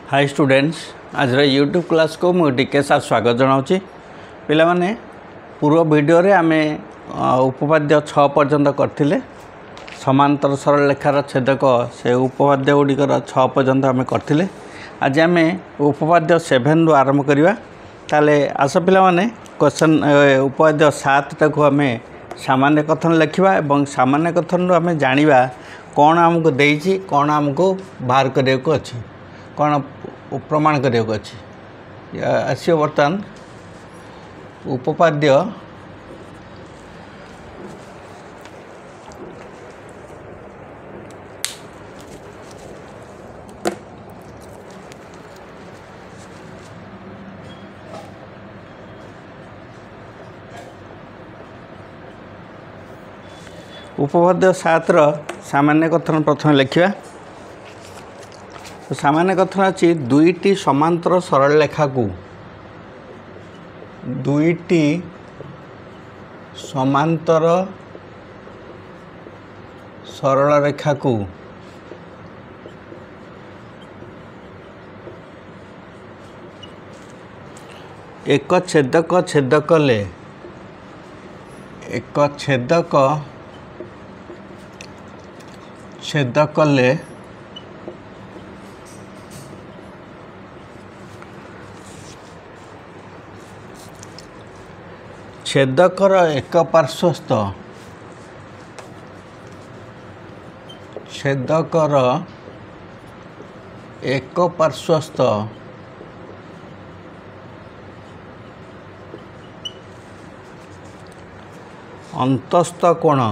हाय students, आज YouTube class को मुझे टीके साथ स्वागत जनाऊँगी। पिला माने पूर्व वीडियो रे आमे उपपाद्य 6 पर्यंत करथिले। समांतर सरल रेखार छेदक से उपपाद्य गुड़िकर 6 पर्यंत आमे करथिले। आज आमे उपपाद्य 7 रु आरंभ करिवा। ताले आस पिला माने क्वेश्चन उपपाद्य 7 टाको आमे सामान्य कथन लिखिबा एवं सामान्य कथन रु आमे जानिबा कौन आमको देइछि, कौन आमको बाहर करिया को अछि, कौन प्रमाण करिया को अछि। आसियो वर्तमान उपपाद्य उपपाद्य 7 रो सामान्य कथन प्रथम लिखिबा। तो सामान्य कथन अच्छी दुईटी समांतर सरल रेखा को दुईटी समांतर सरल रेखा को एक छेदक छेद कले एक छेदक छेद कले छेदकर एक पार्श्वस्थ छेदकर एक पार्श्वस्थ अंतस्थ कोण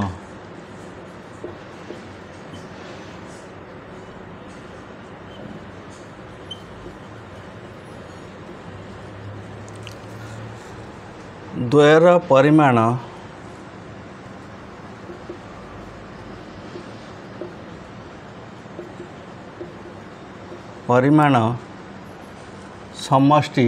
द्वयर परिमाण समष्टि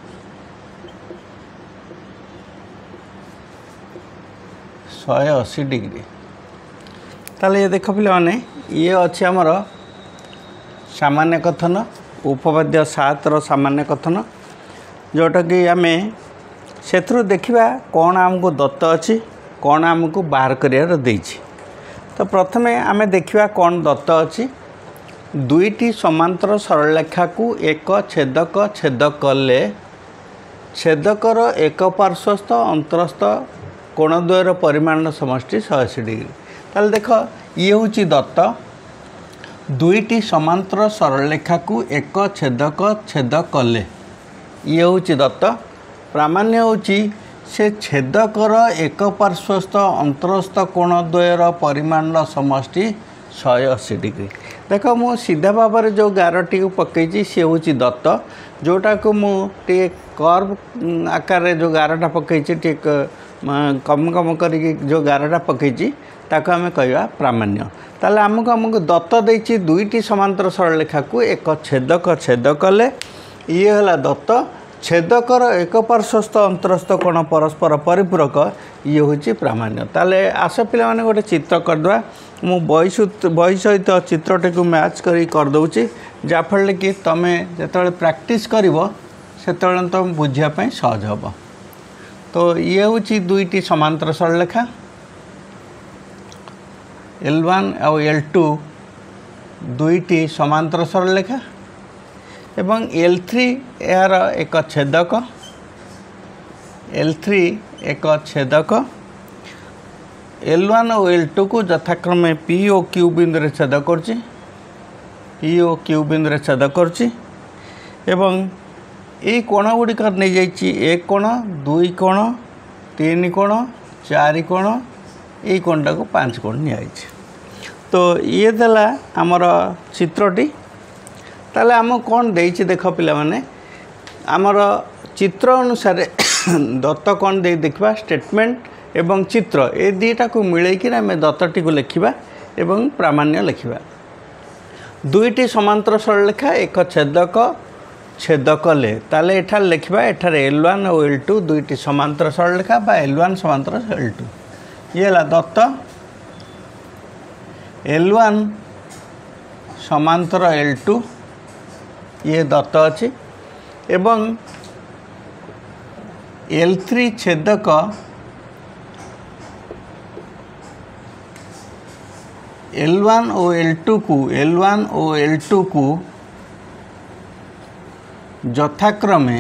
180 डिग्री। ताले ये देख पिला माने ये अच्छे आमर सामान्य कथन उपपाद्य 7 रो सामान्य कथन, जोटा कि आमे सेथुरु देखिबा कौन आमको दत्त अच्छी, कौन आमको बाहर करियार देइछि। तो प्रथमे आमे देखिबा कौन दत्त अच्छी। दुईटी समांतर सरल रेखा को एक छेदक छेद कले छेदकर एक पार्श्वस्थ अंतरस्थ कोणद्वयर परिमाण समष्टि 180 डिग्री। ताले देख ये होची दत्त। दुईटी समांतर सरल रेखा को एक छेदक छेद कले ये होची दत्त। प्रामाण्य होची से छेदकर एक पार्श्वस्थ अंतरस्थ कोणद्वयर परिमाण समष्टि 180 डिग्री। देख मु सीधा भाव में जो गारटी को पकई सी हूँ दत्त, जोटा को मुझे कर्व आकार जो गारटा पकई कम कम कर जो गारटा पकई ताको आम कहवा प्रामाण्य। ताले आमको दत्त देछि दुईटी समांतर सरल रेखा को एक छेदक छेद कले ये है दत्त। छेदकर एक पार्श्वस्थ अंतरस्थ कोण परस्पर परिपूरक ये हूँ प्रामाण्य। ताले आस पिला माने गोटे चित्र करदे। मु बही सहित चित्रटी को मैच करदे जाफल कि तुम्हें जो प्रैक्टिस कर तुम बुझापी सहज हम। तो ये हूँ दुईटी समांतर सरल रेखा L1 और L2 दुईटी समांतर सरल रेखा एवं L3 यार एक छेदक L3 एक छेदक L1 और L2 को यथाक्रमे P और Q बिंदु रे छेद करछि, P और Q बिंदु रे छेद करछि एवं ए कोण गुड़िक नहीं जाइछि 1 कोण 2 कोण 3 कोण 4 कोण ए कोणटा को 5 कोण नि आइछि। तो ये देला हमर चित्रटी। ताले आम कौन देइछि देख पिला माने आमर चित्र अनुसार दत्त कौन दे देखा स्टेटमेंट एवं चित्र ए दुईटा को मिलैकि आम दत्तटी को लिखा एवं प्रामाण्य लिखा। दुईटी समांतर सरल रेखा एक छेदक छेद कले ताले एठार लिखा एठार L1 और L2 दुईटी समांतर सरल रेखा बा L1 समांतर L2 ये दत्त L1 समांतर L2 ये दत्त अच्छी एवं L3 छेदक L1 और L2 को यथाक्रमे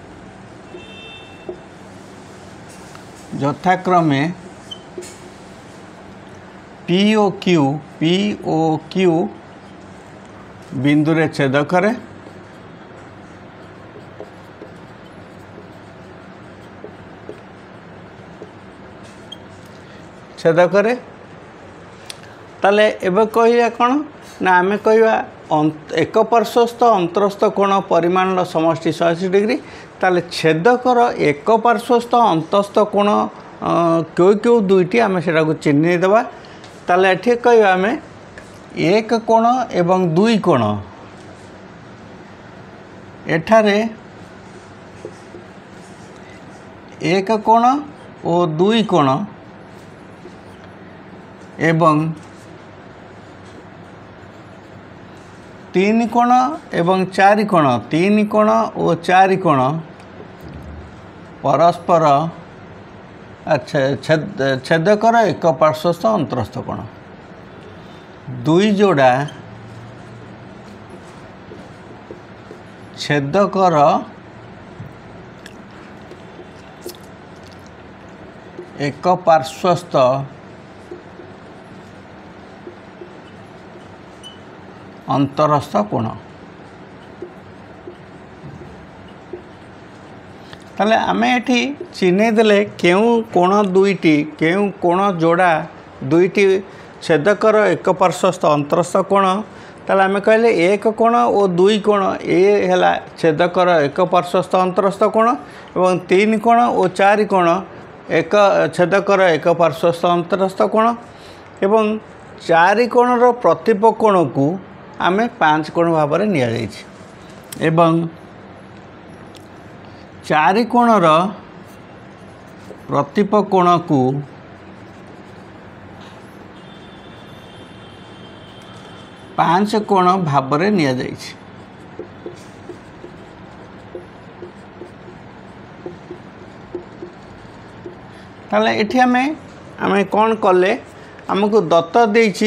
POQ बिंदु रे छेद करे ताले एबे कहिया कोन ना आमे कहिवा एक पार्श्वस्थ अंतरस्थ कोण परिमाण समष्टि 180 डिग्री ताले छेदकर एक पार्श्वस्थ अंतस्थ कोण क्यों दुईटी आमे सेटा को चिन्ह देबा ताले एठी कहिवा आमे एक कोण एवं दुई कोण एठारे एक कोण और दुई कोण एवं तीन कोण एवं चारि कोण और चारि कोण परस्पर छेदकर एक पार्श्वस्थ अंतरस्थ कोण दुई जोड़ा छेदकर एक पार्श्वस्थ अंतरस्थ कोण ताले आमे एठी चिन्ह देले केउ कोण दुईटी केउ कोण जोड़ा दुईटी छेदकर एक पार्श्वस्थ अंतरस्थ कोण ताले आमे कहले एक कोण और दुई कोण ए हैला छेदकर एक पार्श्वस्थ अंतरस्थ कोण एवं तीन कोण और चारि कोण एक छेदकर एक पार्श्वस्थ अंतरस्थ कोण एवं चारि कोणर प्रतिप कोण को आमे 5 कोण भाव में निया जाइछि एवं चारि कोणर प्रतिप कोण को 5 कोण भाव में निया जाइछि ताले एठी आमे कोन कले हमको दत्त देछि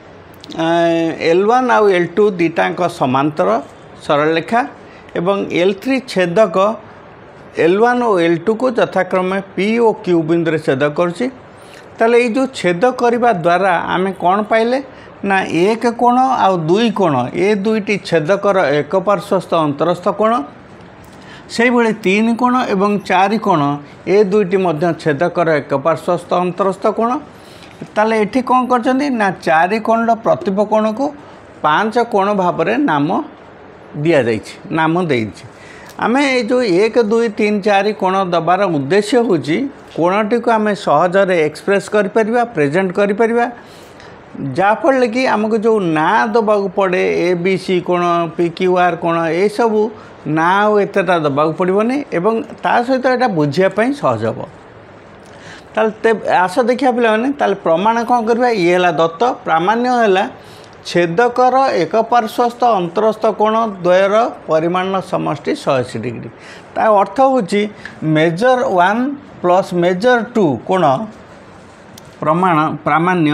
L1 आउ L2 दीटाक समांतर सरल रेखा एवं L3 छेदक L1 और L2 को यथाक्रमे P और Q बिंदु रे छेद करछि ताले ये जो छेद करबा द्वारा आमे कोन पाइले ना एक कोण आउ दुई कोण ए दुईटी छेदकर एक पार्श्वस्थ अंतरस्थ कोण से भले तीन कोण एवं चारि कोण ए दुईटी मध्य छेदकर एक पार्श्वस्थ अंतरस्थ कोण ताले एठी कौन करछन्ती ना चारि कोण प्रतिप कोण को 5 कोण भाव में नाम दिया जाइछि नाम देइछि आमे ए जो 1 2 3 4 कोण दबार उद्देश्य होछि कोणटी को आमे सहज रे एक्सप्रेस करि परिबा प्रेजेंट करि परिबा जाफल कि आमको जो ना दबा पड़े ABC कोण PQR कोण ए सब ना एतटा दबा पड़ोनी एवं ता सहित एटा बुझिया पई सहज हो ताले आस देखिया पे ताले प्रमाण कौन करवा ये है दत्त प्रामाण्य है छेदकर एक पार्श्वस्थ अंतरस्थ कोण द्वयर परिमाण समष्टि 180 डिग्री ता अर्थ होची मेजर 1 प्लस मेजर 2 कोण प्रामाण्य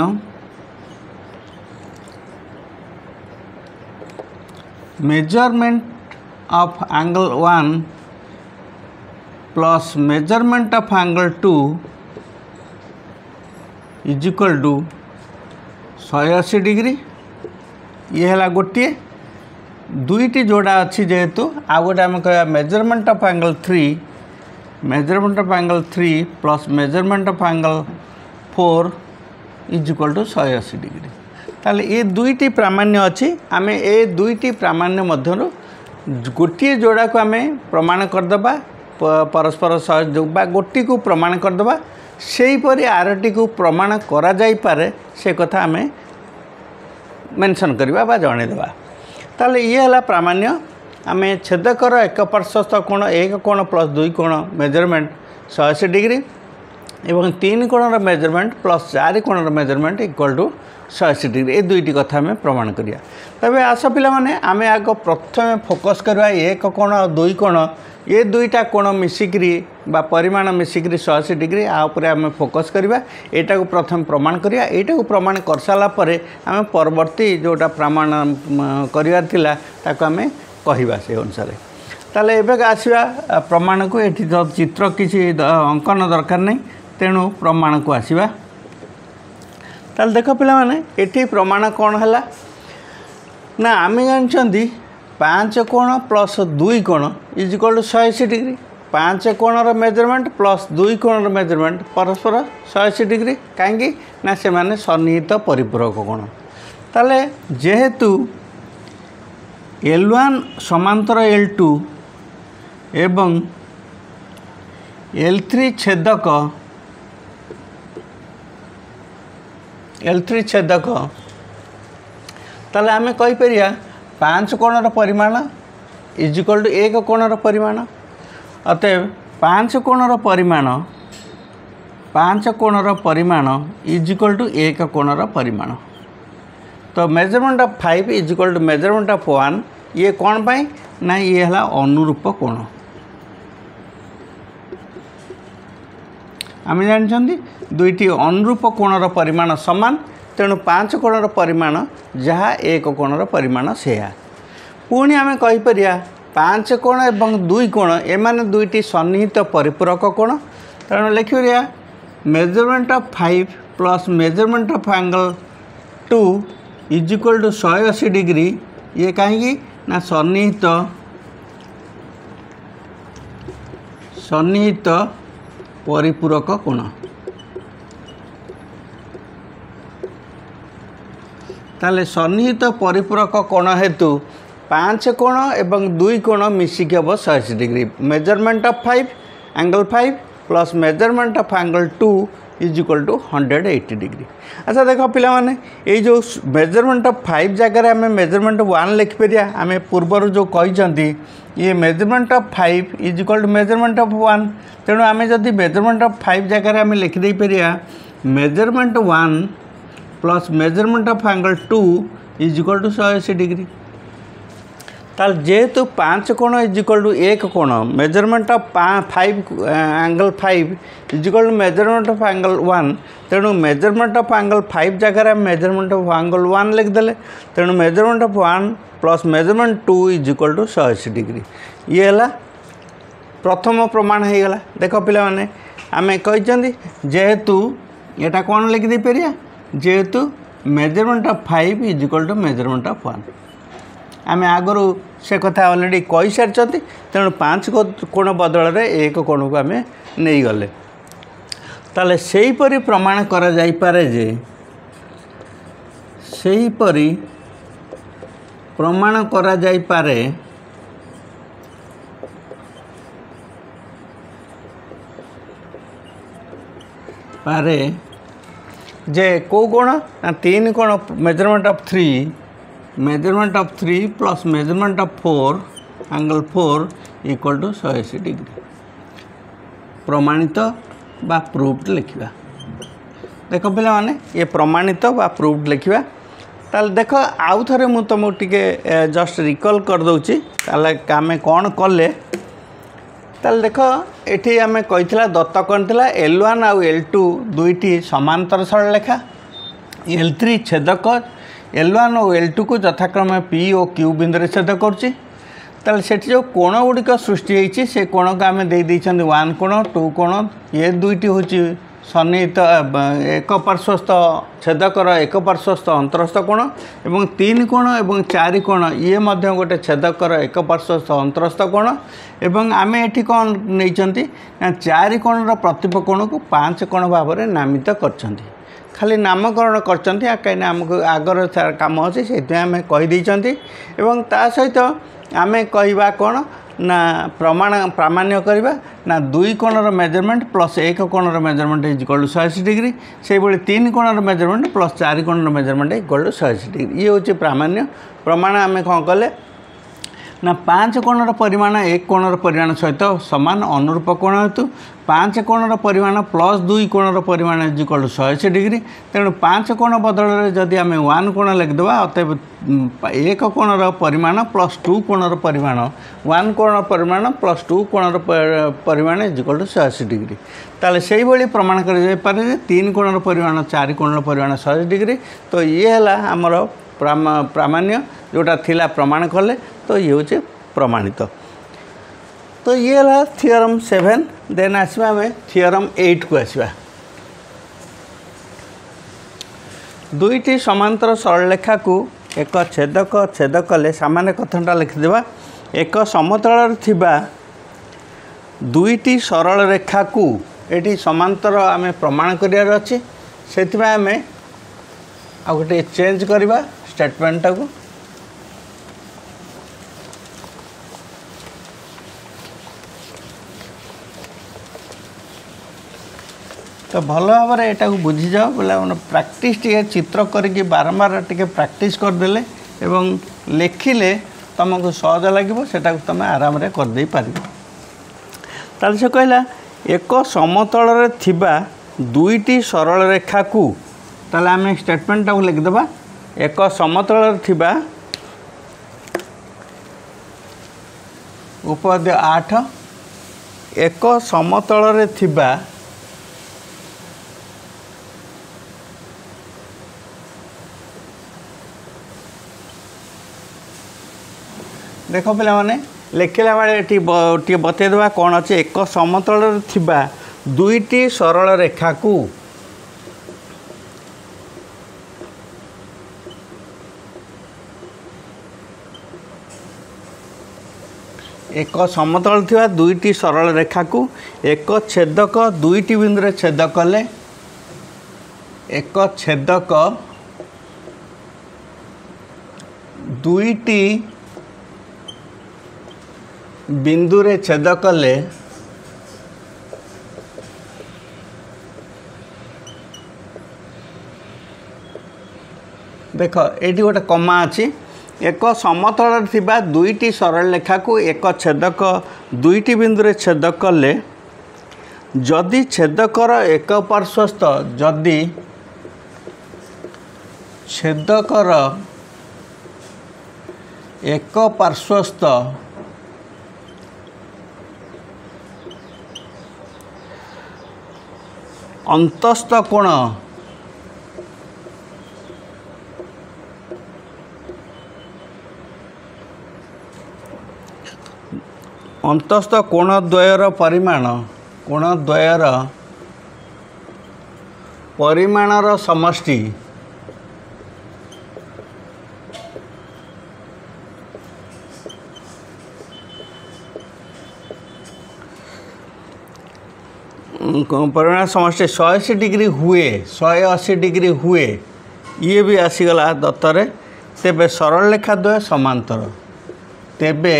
measurement of angle 1 plus measurement of angle 2 is equal to 180 degree ये है गोटे दुईटी जोड़ा अच्छी जेहेतु आ गोटे आम कह measurement of angle 3 plus measurement of angle 4 is equal to 180 degree ताले ये दुईटी प्रामाण्य अच्छी आम ए दुईटी प्रामाण्य मध्य गोटे जोड़ा को आम प्रमाण करदे परस्पर सहयोग गोटी को प्रमाण करदे सेहीपरि आरटी को प्रमाण करा जाई पारे से कथा आम मेंशन करवा बा जणेदेबा ताले ये है प्रामाण्य आम छेदकर एक पार्श्वस्थ कोण एक कोण प्लस दुई कोण मेजरमेंट 180 डिग्री एवं 3 कोणर मेजरमेंट प्लस 4 कोणर मेजरमेंट इक्वल टू 180 डिग्री ये दुईटी कथा आम प्रमाण करिया। तबे आस पिला माने आमे आग प्रथम फोकस करवा एक कोण और दुई कोण ये दुईटा कोण मिसिक्री बा परिमाण मिसिक्री 180 डिग्री आ उपरे आम फोकस करवा एटा को प्रथम प्रमाण करिया। एटा को प्रमाण कर साला परे आम परवर्ती जोटा प्रमाण करिवार थिला ताको आमे कहिबा से अनुसार। ताले एबे आसीबा प्रमाण को एठी चित्र किसी अंकन दरकार नहीं तेणु प्रमाण को आसीबा। ताले देख पिला माने एठी प्रमाण कौन है ना आम जानते 5 कोण प्लस 2 कोण इज इक्वल टू 180 डिग्री। 5 कोणर मेजरमेंट प्लस 2 कोणर मेजरमेंट परस्पर 180 डिग्री कहीं ना से माने सन्निहित परिपूरक कोण। ताले जेहेतु L1 समांतर L2 एवं L3 छेदक ताले आमे कहि परिया 5 कोणर परिमाण इज इक्वल टू 1 कोणर परिमाण। अतएव 5 कोणर परिमाण इज इक्वल टू 1 कोणर परिमाण। तो measurement of 5 is equal to measurement of 1 ये कौन पाई ना ये है अनुरूप कोण। आम जानते दुईटी अनुरूप कोणर परिमाण समान तेणु 5 कोणर परिमाण जहाँ 1 कोणर परिमाण सेया। पुणी आम कहीपर 5 कोण एवं 2 कोण एमाने दुईटी सन्निहित परिपूरक कोण तेणु लिखिपर measurement of 5 plus measurement of angle 2 is equal to 180 degree ये कहीं ना सन्निहित परिपूरक कोण। ताले सन्निहित परिपूरक कोण हेतु 5 कोण एवं 2 कोण मिसिक हम 180 degree. Measurement of 5 angle 5 plus measurement of angle 2 is equal to 180 degree. अच्छा देख पिला माने ये जो मेजरमेंट ऑफ 5 जगह आम मेजरमेंट ऑफ 1 लिखिपर आम पूर्वर जो कही ये measurement of 5 is equal to measurement of 1 तेणु आम जदि मेजरमेंट ऑफ 5 जगह आम लिखिदे पारिया measurement 1 plus measurement of angle 2 is equal to 180 degree. ताल जेहेतु 5 कोण इज इक्वल टू 1 कोण measurement of 5 angle 5 is equal to measurement of angle 1 तेणु मेजरमेंट ऑफ एंगल 5 जगह मेजरमेंट ऑफ एंगल 1 लिखिदे तेणु measurement of 1 plus measurement 2 is equal to 180 degree ये है प्रथम प्रमाण हो गला। देख पिला माने आमे कही जेहेतु एटा कौन लिखिदे पारिया जेहेतु measurement of 5 is equal to measurement of 1 आम आगु से कथा ऑलरेडी कही सारी तेणु 5 कोण बदल 1 कोण को आम नहीं गले। ताले सेहीपरि प्रमाण करा जाई पारे जे सेहीपरि प्रमाण करा जाई पारे जे को कोण ना 3 कोण measurement of 3 plus measurement of 4 angle 4 equal to 180 degree प्रमाणित बा प्रूव्ड लिखा। देख पिला माने ये प्रमाणित बा प्रूव्ड लिखा। ताल देख आउ थे मुझे तुमको टिके जस्ट रिकल कर दूची ताले आम कौन कले ताल देख ये आम कही दत्त कौन थी L1 आउ L2 दुईटी समांतर सरलरेखा L3 छेदक L1 और L2 को यथाक्रम P और Q बिंदु छेद करुच्ची ताले से जो कोण गुड़िक सृष्टि होती से कोण को आम दे 1 कोण 2 कोण ये दुईटी हूँ सन्निहित एक पार्श्वस्थ छेदकर एक पार्श्वस्थ अंतरस्थ कोण एवं 3 कोण एवं 4 कोण ये मध्य गोटे छेदकर एक पार्श्वस्थ अंतरस्थ कोण एवं आम ये कौन नहीं 4 कोणर प्रतिप कोण को 5 कोण भाव में नामित कर खाली नामकरण कर कहीं आमको आगर कम अच्छे से आम कहीदे ता सहित आम कहवा कौन ना प्रामाण्य करवा ना 2 कोणर मेजरमेंट प्लस 1 कोणर measurement is equal to 180 degree से 3 कोणर मेजरमेंट प्लस 4 कोणर मेजरमेंट इक्वल टू 180 डिग्री ये हूँ प्रामाण्य प्रमाण आम कौन कले ना 5 कोणर परिमाण 1 कोणर परिमाण सहित समान अनुरूप कोण हेतु 5 कोणर परिमाण प्लस 2 कोणर परिमाण इक्वल 180 डिग्री। तेणु 5 कोण बदल जदि आम 1 कोण लिखिदेवा अतएव 1 कोणर परिमाण प्लस 2 कोणर परिमाण 1 कोण परिमाण प्लस 2 कोणर परिमाण इक्वल 180 डिग्री। ताले से भाई प्रमाण कर 3 कोणर परिमाण 4 कोणर परिमाण 180 डिग्री। तो ये है आमर प्रामाण्य जोटा थिला प्रमाण कले तो ये हूँ प्रमाणित। तो ये है थियोरम 7। देन आसवा आम थियोरम 8 को आसवा। दुईटी समांतर सरलरेखा को एक छेदक छेद कले सामान्य कथनटा लिखिदेवा। एक समतल थिबा दुईटी सरल रेखा को ये समांतर आम प्रमाण करार अच्छे से आम आ गोटे चेंज करवा स्टेटमेंटा को। तो भल भाव में यहाँ बुझी जाओ बोले प्रैक्टिस टे चित्र करके बारंबार टे प्रैक्टिस करदेले एवं लेखिले तुमको सहज लगे सेटा तुम आराम रे कर दे पार। ताले से कहला एक समतल थिबा दुईटी सरल रेखा को ताले आम स्टेटमेंटा को लिखिदेवा। एक समतल थिबा उपपाद्य 8 एक समतल थिबा देख पिला माने लिखला बेले ये बतईदेवा कौन अच्छे एक समतल थिबा दुईटी सरल रेखा को एक समतल थिबा दुईटी सरल रेखा को एक छेदक दुईटी बिंदु रे छेद कले एक छेदक दुईटी बिंदु रे छेद कले देख ये गोटे कमा अच्छी एक समतल थिबा दुईटी सरल रेखा को एक छेदक दुईटी बिंदु रे छेद कले जदि छेदकर एक पार्श्वस्थ जदि छेदकर एक पार्श्वस्थ अंतस्थ कोण अंतस्थ कोणद्वयर परिमाणर समष्टि परिमाण समष्टि 180 डिग्री हुए 180 डिग्री हुए ये भी आसीगला दत्तरे तेबे सरल रेखा द्वय समांतर तेबे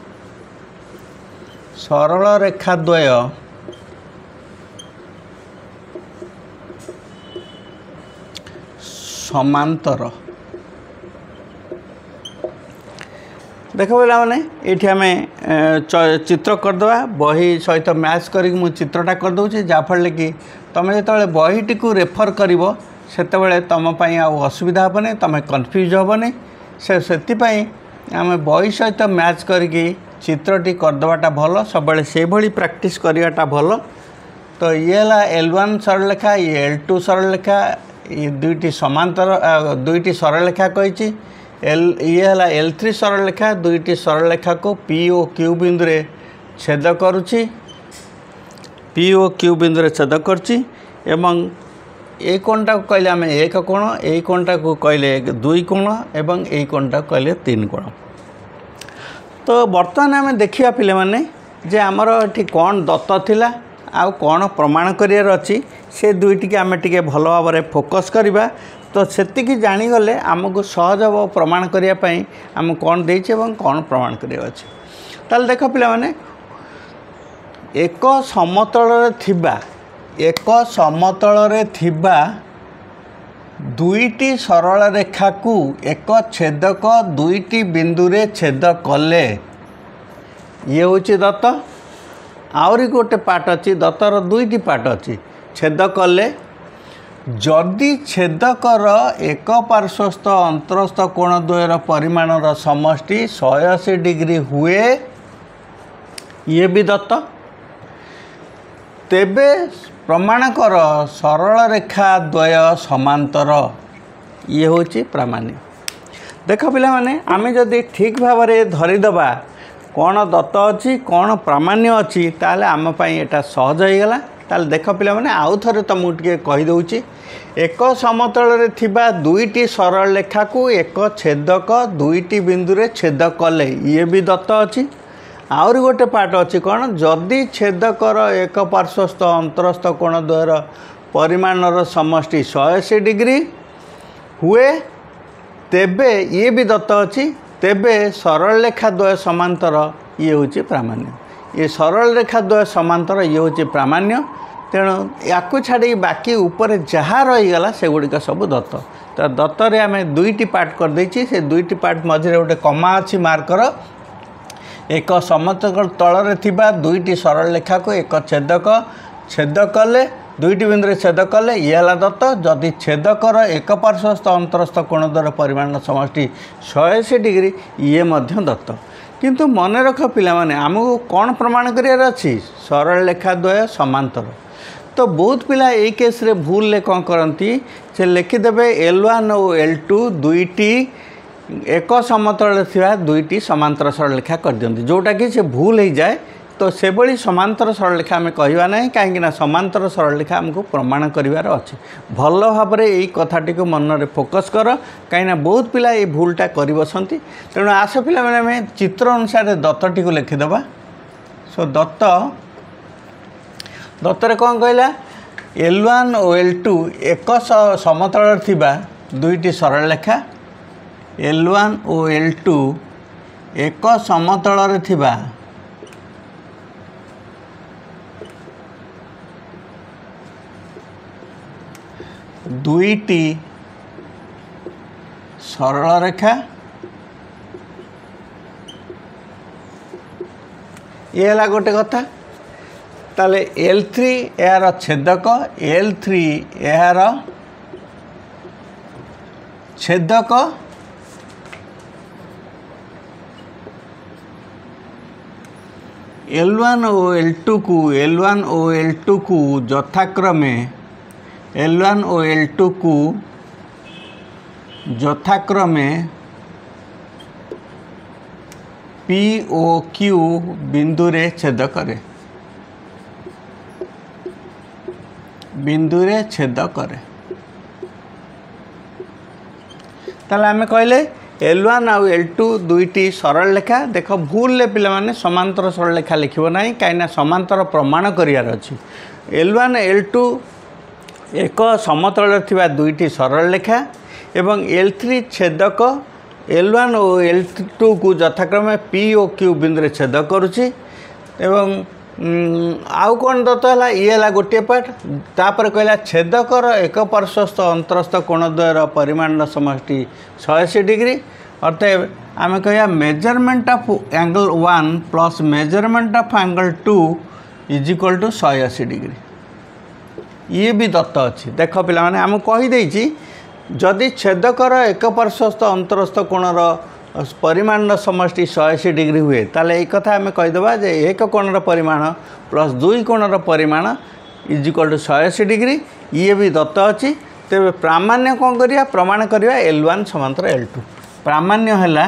सरल रेखा द्वय समांतर देख बोला मैंने ये आम चित्र करदे बही सहित मैच कर चित्रटा करदे जहाँफल कि तुम जो बहीटी को रेफर कर से तुम असुविधा हेनी तुम कन्फ्यूज हेनी से आम बही सहित मैच करके चित्रटी करदेवाटा भल सब से भली प्रैक्टिस करवाटा भल। तो ये है L1 सरल रेखा ये L2 सरल रेखा ये दुईटी समांतर दुईटी सरल रेखा कही ये है L3 सरल रेखा दुईटी सरल रेखा को P और Q बिंदु रे छेद करुच्ची P और Q बिंदु रे छेद करुच्ची एवं ये कोणटा को कहले आम एक कोण यही कोणटा को कहले दुई कोण एवं यही कोणटा को कहले 3 कोण। तो बर्तमान आम देखा पिले माने जे आमर ये कौन दत्त थिला आउ कौन प्रमाण करार अच्छी से दुईटी आम टे भल भाव में फोकस करवा। तो सेतिकी जानीगले आमको सहज हम प्रमाण करने आम कौन देचे और कौन प्रमाण करार अच्छे। ताल देख पिले माने एक समतल थिबा दुईटी सरल रेखा को एक छेदक दुईटी बिंदु रे छेद कले ये हूँ दत्त। आहरी गोटे पार्ट अच्छी दत्तर दुईटी पार्ट अच्छी छेद कले जदि छेदकर एक पार्श्वस्थ अंतरस्थ कोण द्वयर परिमाणर समष्टि 180 डिग्री हुए ये भी दत्त तेबे प्रमाण कर सरल रेखा द्वय समांतर ये हूँ प्रामाण्य। देख पिला माने आमे जदि ठीक भाव में धरीदबा कौन दत्त अच्छी कौन प्रामाण्य अच्छी ताले आम पाई एटा सहज हो गला। ताले देख पिला माने आउ थरे तुमको टिके कहि दउची एक समतल रे थिबा दुईटी सरल रेखा को एक छेदक दुईटी बिंदु रे छेद कले ये भी दत्त अच्छी। आउरी गोटे पार्ट अच्छी कौन जदि छेदकर एक पार्श्वस्थ अंतरस्थ कोण द्वयर परिमाणर समष्टि 180 डिग्री हुए तेबे ये भी दत्त अच्छी। तेबे सरल रेखा द्वय समांतर ये हूँ प्रामाण्य। ये सरल रेखा द्वय समांतर ये हूँ प्रामाण्य। तेणु या छाड़ी बाकी ऊपर जहाँ रहीगला से गुड़िक सब दत्त। तो दत्तर आम दुईटी पार्ट कर देछि से दुईटी पार्ट मझे गोटे कमा अच्छी मार्कर एक समतल तल थिबा दुईटी सरल रेखा को एक छेदक छेद कले दुईटी बिंदु छेद कले ये है दत्त। जदि छेदकर एक पार्श्वस्थ अंतरस्थ कोण द्वारा परिमाण समष्टि 180 डिग्री ये मध्य दत्त। किंतु मन रख पिला माने आमको कौन प्रमाण करियार अच्छी सरल रेखा द्वय समांतर। तो बहुत पिला ए केस रे भूल ले कौन करती से लिखिदेवे L1 और L2 दुईटी एक समतल थिबा दुईटी समांतर सरल रेखा कर दियंती जोटा कि से भूल हो जाए। तो से भली समांतर सरल रेखा आम कहवा ना कहीं समांतर सरल रेखा आमको प्रमाण करिवार अच्छे। भल भाव में यही कथाटी को मन में फोकस कर कहीं बहुत पिला ये भूलटा कर बसती। तेणु आस पिला मैंने चित्र अनुसार दत्तटी को लिखिदेवा। सो दत्तर कौन कहला L1 और L2 एक समतल थिबा दुईटी सरल रेखा L1 और L2 एक समतल थिबा दुईटी सरल रेखा ये है गोटे कथा। ताले L3 यार छेदक L3 यार छेदक L1 और L2 को यथाक्रमे L1 और L2 को यथाक्रमे P और Q बिंदु रे छेद करे ताले आमे कहले L1 और L2 दुईटी सरल रेखा। देख भूल ले पिला माने समांतर सरल रेखा लिखिबो नाही काईना समांतर प्रमाण करियार अछि। L1 L2 एक समतल थिबा दुईटी सरल रेखा एवं L3 छेदक L1 और L2 को यथाक्रमे P और Q बिंदु रे छेद करुछि। एवं आउ कौन दत्त है ये है गोटे पार्ट। तापर कहला छेदकर एक पार्श्वस्थ अंतरस्थ कोण द्वयर परिमाण समष्टि 180 डिग्री अर्थात आम कह measurement of angle 1 plus measurement of angle 2 is equal to 180 degree ये भी दत्त अच्छी। देख पिला माने आम कहीदे जदि छेदकर एक पार्श्वस्थ अंतरस्थ कोणर परिमाण समष्टि 180 डिग्री हुए ताले एक कथा आम कहीदेवा जे एक कोणर परिमाण प्लस दुई कोणर परिमाण इज इक्वल टू 180 डिग्री ये भी दत्त अच्छी। तेरे प्रामाण्य कौन करिया प्रमाण करिया L1 समांतर L2 प्रामाण्य है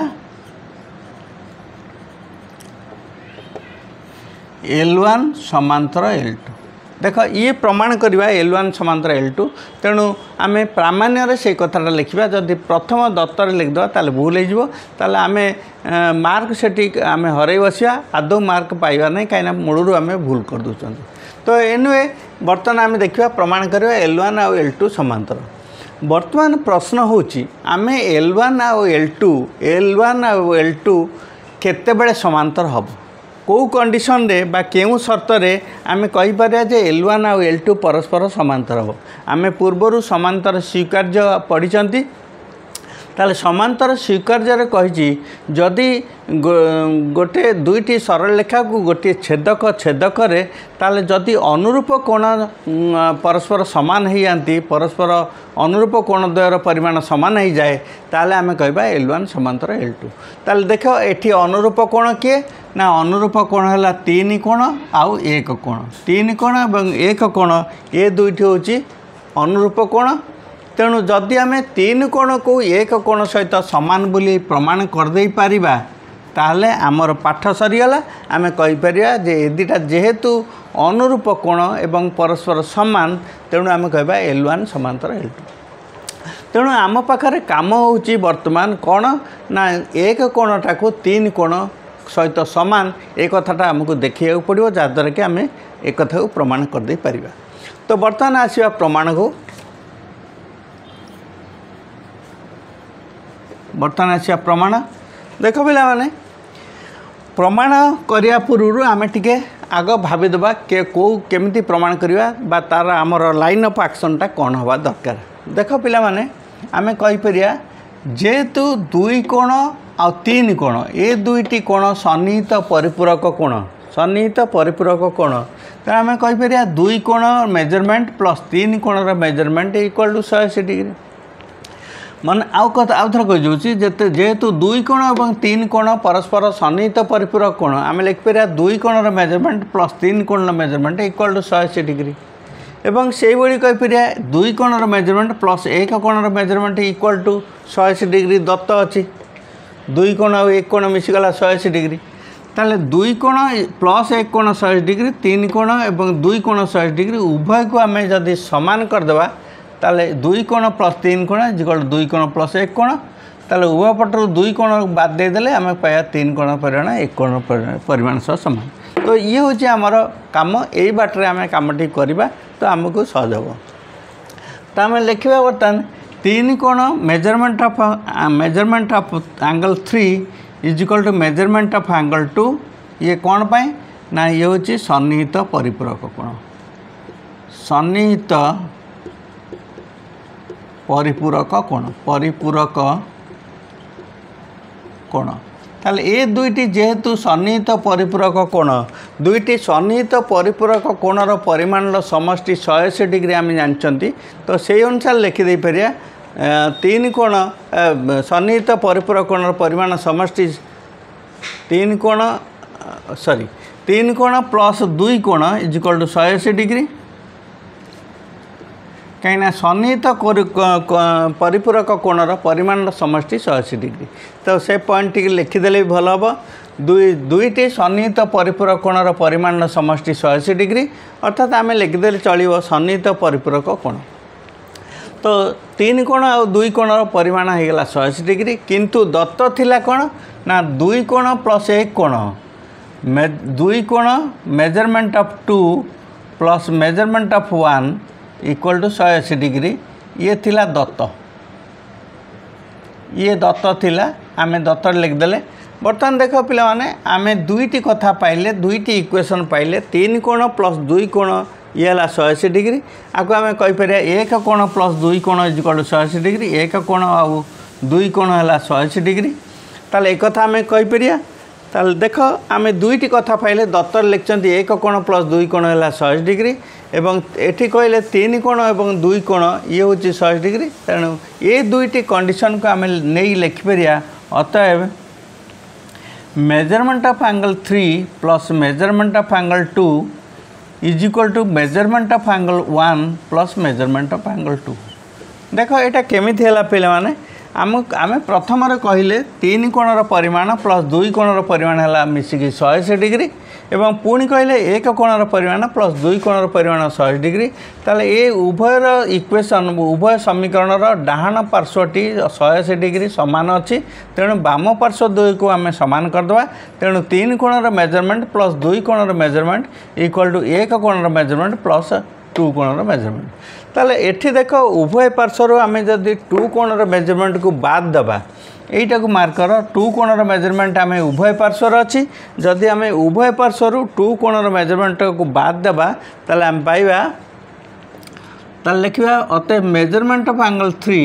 L1 समांतर L2। देख ये प्रमाण करवा L1 समांतर L2 तेणु आम प्रामाण्य से कथाटा लिखा जदि प्रथम दत्तर लिखिदेवा ताले भूल हो आम मार्क से आम हर बसिया आदौ मार्क पाइबा नहीं कहीं मूलरू आम भूल कर दूसरी। तो एनुए बर्तमान आम देखा प्रमाण करवा L1 और L2 समांतर। बर्तमान प्रश्न होची आम L1 और L2 केते बेले समांतर हम कौ कंडीशन रे बा केउ शर्त रे आमे कहि पारिया जे L1 आ L2 परस्पर समांतर हो। आमे पूर्वरु समांतर स्वीकार्य पढ़िचंती ताले समांतर स्वीकार्य कही जदि गोटे दुईटी सरल रेखा को गोटे छेदक छेदक रे ताले जदि अनुरूप कोण परस्पर समान हो जाती परस्पर अनुरूप कोण द्वयर परिमाण समान हो जाए ताले आमे कहबा L1 समांतर L2। ताले देखो एठी अनुरूप कोण किए ना अनुरूप कोण है 3 कोण आउ 1 कोण 3 कोण एवं 1 कोण ये दुईटी होची अनुरूप कोण। तेणु जदि आम 3 कोण को 1 कोण सहित सामान बोली प्रमाण करदे पारिबा ताहले आमर पाठ सरीगला। आम कहीपर जे दुटा जेहेतु अनुरूप कोण एवं परस्पर समान तेणु आम कहबा L1 समांतर L2। तेणु आम पाखरे काम होची वर्तमान कोण ना 1 कोणटा को 3 कोण सहित समान एक कथाटा आमको देखिया पड़ो जहाँद्वारा कि आम एक कथा को प्रमाण करदे पारिबा। तो वर्तमान आसिया प्रमाण को बर्तमान आसिया प्रमाण देख पिला माने प्रमाण करिया पूर्व आमे टिके आग भाविदेबा के को केमिति प्रमाण करिया बा तार आमर लाइन ऑफ एक्शनटा कौन हवा दरकार। देख पिला माने आमे कहि परिया जेहेतु 2 कोण आ 3 कोण ए दुईटी कोण सन्निहित परिपूरक कोण सन्निहित परिपूरक कोण तो आमे कहि परिया 2 कोण मेजरमेंट प्लस 3 कोण मेजरमेंट इक्वल टू 180 डिग्री। मन आउ कथा आउ थर कही जेहेतु 2 कोण और 3 कोण परस्पर सन्निहित परिपूरक कोण आम लिखिपर 2 कोण मेजरमेंट प्लस 3 कोण मेजरमेंट इक्वल टू 180 डिग्री। एवं से भाई कहीपर 2 कोण मेजरमेंट प्लस 1 कोण मेजरमेंट इक्वल टू 180 डिग्री दत्त अच्छी 2 कोण और 1 कोण मिसीगला 180 डिग्री। ताले 2 कोण प्लस 1 कोण 180 डिग्री 3 कोण और 2 कोण 180 डिग्री उभय को आम जदि सामान करदेबा ताले 2 कोण प्लस 3 कोण इक्वल 2 कोण प्लस 1 कोण ताले उभय पटर 2 कोण बाद देदेले आम पाया 3 कोण परिमाण 1 कोण परिमाण सह समान। तो ये हूँ आमर कम यही बाटर आम कमटी करवा तो आमको सहज हम। तो आम लिखा बर्तमान 3 कोण measurement of angle 3 is equal to measurement of angle 2 ये कौन पाए ना ये हूँ सन्निहित परिपूरक कोण सन्निहित परिपूरक कोण ताले ए दुईटी जेहेतु सन्निहित परिपूरक कोण दुईटी सन्निहित परिपूरक कोणर परिमाण समष्टि 180 डिग्री आम जानते तो से अनुसार लिखिदे पारिया 3 कोण सन्निहित परिपूरक कोणर परिमाण समष्टि 3 कोण 3 कोण प्लस 2 कोण इज इक्वल टू 180 डिग्री कहीं सन्निहित परिपूरक कोणर परिमाण समष्टि 180 डिग्री। तो से पॉइंट टी लिखिदेले भल हम दुईटी सन्निहित परिपूरक कोणर परिमाण समष्टि 180 डिग्री अर्थात आम लिखिदेले चलो सन्निहित परिपूरक कोण। तो 3 कोण और 2 कोणर परिमाण होगला 180 डिग्री किंतु दत्त थिला कोण ना 2 कोण प्लस 1 कोण 2 कोण measurement of 2 plus measurement of 1 equal to 180 degree ये थिला दत्त ये दत्त थिला आमे दत्त लिखिदेले। बर्तमान देख पिला माने आमे दुईटी कथा पाइले दुईटी इक्वेशन पाइले 3 कोण प्लस 2 कोण ये है 180 डिग्री आपको आम कहीपर 1 कोण प्लस 2 कोण इज इक्वल टू 180 डिग्री 1 कोण आउ 2 कोण है 180 डिग्री ताले एक कथा आम कहीपर ताले देख आम दुईटी कथा पाइले दत्तर लिखिं 1 कोण प्लस 2 कोण है 180 डिग्री एवं एठी कहले 3 कोण और 2 कोण ये हूँ 180 डिग्री तेणु ये दुईटी कंडीशन को आम नहीं लिखिपर अतएव measurement of angle 3 plus measurement of angle 2 is equal to measurement of angle 1 plus measurement of angle 2। देख यहाँ केमिति है पे माने आम प्रथम कहले 3 कोणर परिमाण प्लस 2 कोणर परिमाण है मिसिकी 180 डिग्री एवं पुणी कहले 1 कोणर परिमाण प्लस 2 कोणर परिमाण 180 डिग्री ताले ये उभयर इक्वेशन उभय समीकरणर डाहाण पार्श्वटी 180 डिग्री सामान अच्छी तेणु बाम पार्श्व 2 को आम सामान करदे तेणु 3 कोणर मेजरमेंट प्लस 2 कोणर मेजरमेंट इक्वल टू 1 कोणर मेजरमेंट प्लस 2 कोणर मेजरमेंट ताले एठी देख उभय पार्श्वर आम जदि 2 कोणर मेजरमेंट को बाद दबा এইটা মার্ক কর टू कोणर मेजरमेंट आम उभय पार्श्वर अच्छी जदि आम उभय पार्श्वर टू कोणर मेजरमेंट को बाद देबा ताले आम पाइबा ताले लिखा अतएव measurement of angle 3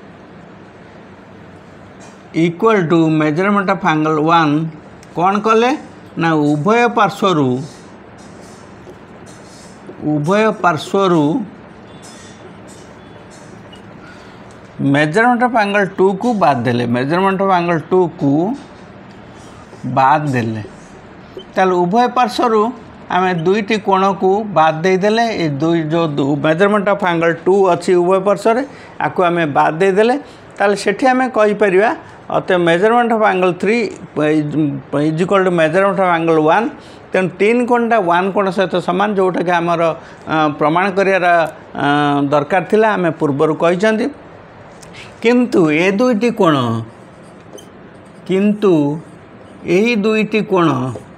equal to measurement of angle 1 कौन कले ना उभय पार्श्वर मेजरमेंट ऑफ एंगल 2 को बाद देले मेजरमेंट ऑफ एंगल 2 को बाद देले ताल उभय पार्श्वर आम दुईटी कोण को बाद दे देले ए दुई जो मेजरमेंट ऑफ एंगल 2 अच्छी उभय पार्श्वर आपको आम बाद दे देले ताल सेठी आम कहि परिबा अतः measurement of angle 3 is equal to measurement of angle 1 तेणु 3 कोणटा 1 कोण सहित सामान जोटा कि आमर प्रमाण करियार दरकार थिला आम पूर्वर कहिसंती किंतु ए दुईटी कोण किंतु यही दुईटी कोण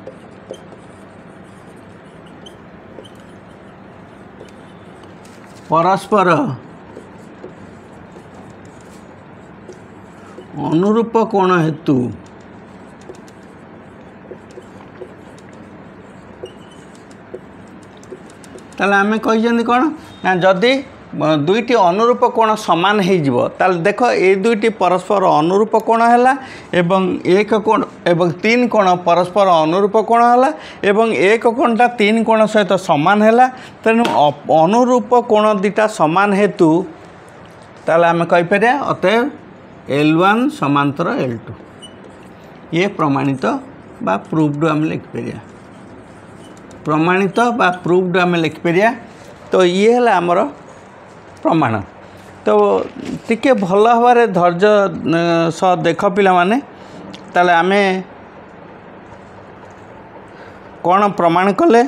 परस्पर अनुरूप कोण हेतु ताले आमे कहिसंती कोण ना जदि दुईटी अनुरूप कोण सामान हो देख ये दुईटी परस्पर अनुरूप कोण है एवं एक कोण एवं 3 कोण परस्पर अनुरूप कोण है एवं एक कोणटा 3 कोण सहित सामान है तेणु अनुरूप कोण दीटा सामान हेतु ताले आम कहीपर अतएव L1 समांतर L2 ये प्रमाणित बा प्रूव्ड आम लिखिपर प्रमाणित बा प्रूव्ड आम लिखिपर तो ये है आमर प्रमाण तो टिके भल भाव धैर्य सह देख पिला माने ताले आमे कौन प्रमाण कले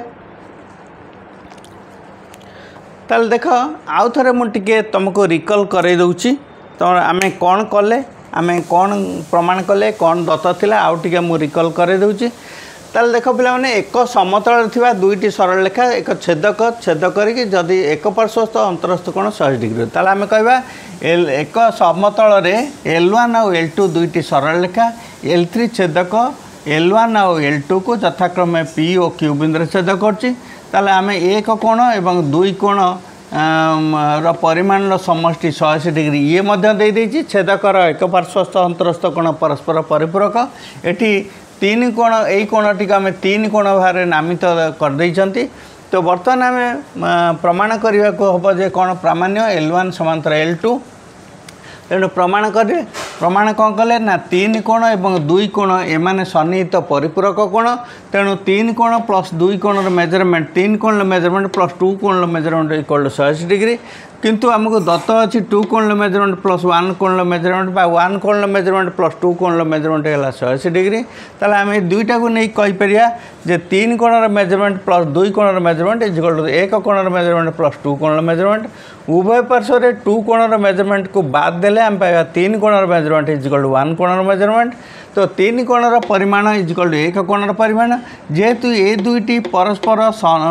ताले देख आउ थे मुझे तुमको रिकल कर दूची तो आम कौन कले आम कौन प्रमाण कले कौन दत्त थिला आउ टिके मु रिकल कर दूची ताले देख पिला माने एक समतल थिबा दुईटी सरल रेखा एक छेदक छेद करिक जदि एक पार्श्वस्थ अंतरस्थ कोण 100 डिग्री ताले आमे कहबा एक समतल रे L1 और L2 दुईटी सरल रेखा L3 छेदक L1 और L2 को यथाक्रमे P और Q बिंदु छेद करछि ताले आमे एक कोण एवं दुई कोण रो परिमाण समष्टि 180 डिग्री ये मध्य दे देछि छेदकर एक पार्श्वस्थ अंतरस्थ कोण परस्पर परिपूरक एठी 3 कोण यही कोणटी आम 3 कोण भाव नामित कर देइछंती तो बर्तमान आम प्रमाण करने को हम जे कौन प्रामाण्य L1 समांतर L2 तेणु प्रमाण करें प्रमाण कौन कले ना 3 कोण एवं 2 कोण एमाने सन्निहित परिपूरक कोण तेणु 3 कोण प्लस 2 कोण मेजरमेंट 3 कोण मेजरमेंट प्लस 2 कोण मेजरमेंट इक्वल टू 180 डिग्री किंतु आमको दत्त अच्छी 2 कोण मेजरमेंट प्लस 1 कोण मेजरमेंट बा 1 कोण मेजरमेंट प्लस 2 कोण मेजरमेंट है 180 डिग्री ताले आम दुईटा को नहीं कहीपर जे 3 कोण मेजरमेंट प्लस 2 कोण मेजरमेंट इज इक्वल टू 1 कोण मेजरमेंट प्लस 2 कोण मेजरमेंट उभय पार्श्व 2 कोण मेजरमेंट को बाद देले आम पाइबा 3 कोण मेजरमेंट इज इक्वल टू 1 कोण मेजरमेंट तो 3 कोणर परिमाण इज इक्वल टू 1 कोणर परिमाण जेहेतु ये दुईटी परस्पर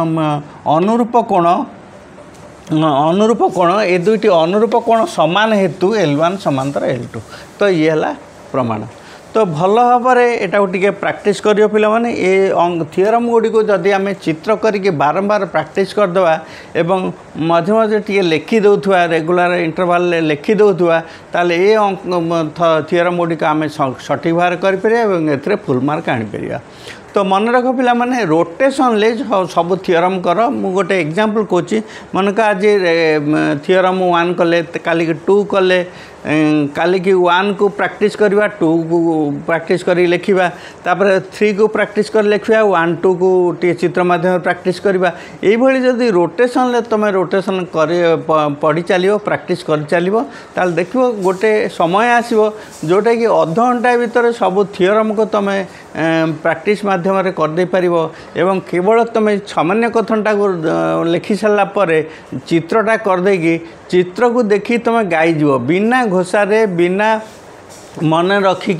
अनुरूप कोण ये दुईटी अनुरूप कोण समान हेतु L1 समांतर L2 तो ये है प्रमाण तो भल भाव एटा टिके प्रैक्टिस करियो पिला माने ए थियोरम गुडी को जदि आमे चित्र करिके बारंबार प्रैक्टिस कर देबा एवं मझे मझे टिके लिखि दउथुआ रेगुलर इंटरवल ले लिखि दउथुआ ताले ए थियोरम गुडी को आमे सटीक भाव करि परिया एवं एथरे फुल मार्क आनि परिया तो मन रख पिला माने रोटेशन ले सब थियोरम कर मु गोटे एग्जांपल कोची मन का आज थियोरम 1 कले काली 2 कले काली की 1 को प्रैक्टिस करवा 2 को प्रैक्टिस कर लिखा तापर 3 को प्रैक्टिस कर लिखा 1 2 को टे चित्र माध्यम प्रैक्टिस करवा यही जदि रोटेशन ले तुम रोटेशन कर पढ़ी चलो प्रैक्टिस कर चलो ताल देखो गोटे समय आसो जोटा कि अध घंटा भितर सब थियोरम को तुम प्रैक्टिस माध्यम कर दे पारिबो एवं केवल तुम सामान्य कथनटा को लिखि सारा पर चित्रटा कर देकी चित्र को देखी तुम गाईज बिना घोषारे बिना मन रखिकी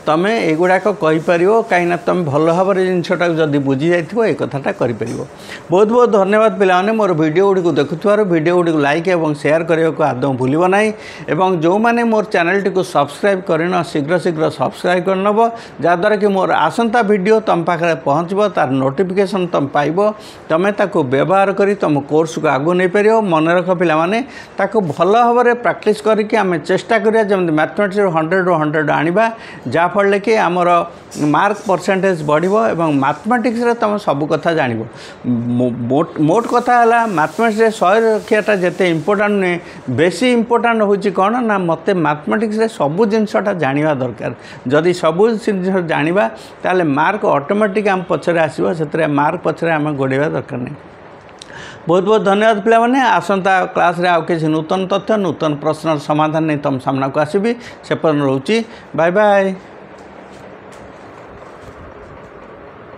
तुम एगुड़ाक कहीपर कहीं तुम भल भाव जिनटा जब बुझी जाइए ये कथाटा कर बहुत बहुत धन्यवाद पाने मोर वीडियो गुड़ी देखुवर वीडियो गुड़ी लाइक और शेयर करने को आदौ भूल ना और जो मैंने मोर चैनल टी सब्सक्राइब करन शीघ्र शीघ्र सब्सक्राइब करनब जहाँद्वारा कि मोर आसंता वीडियो तुम पाखे पहुँचब तार नोटिफिकेशन तुम पाइब तुम ताको व्यवहार करी तुम कोर्स को आगू नहीं पार मन रख पाने ताको भल भाव में प्रैक्टिस करके आम चेष्टा करिया जमी मैथमेटिक्स 100 ରୁ 100 आनिबा जाफल कि आमर मार्क परसेंटेज बढ़िबो एवं मैथमेटिक्स रे तुम सब कथा जानिबो मोट कथा है मैथमेटिक्स रे 100 रखियाटा जेते इम्पोर्टेंट नुहे बेसी इम्पोर्टेंट होची कौन ना मते मैथमेटिक्स रे सब जिनसटा जानिबा दरकार जदि सब जिन जानिबा ताले मार्क ऑटोमेटिक आम पछरे आसीबो सेतरे मार्क पछरे आम गोड़ेबा दरकार नहीं बहुत बहुत धन्यवाद पे आसंता क्लास रे आउ किसी नूतन तथ्य नूतन प्रश्न समाधान नहीं तुम सामना को आसबि से रोची बाय बाय।